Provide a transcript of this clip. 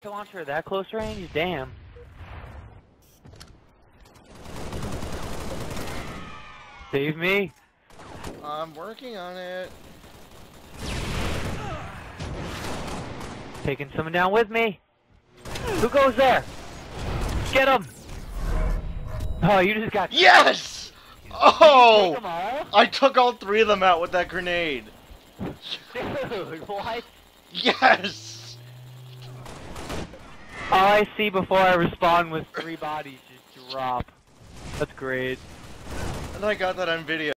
Launcher at that close range? Damn. Save me. I'm working on it. Taking someone down with me. Who goes there? Get him! Oh, you just got... Yes! Did Oh! you take them all? I took all 3 of them out with that grenade. Dude, what? Yes! All I see before I respawn was 3 bodies just drop. That's great. And I got that on video.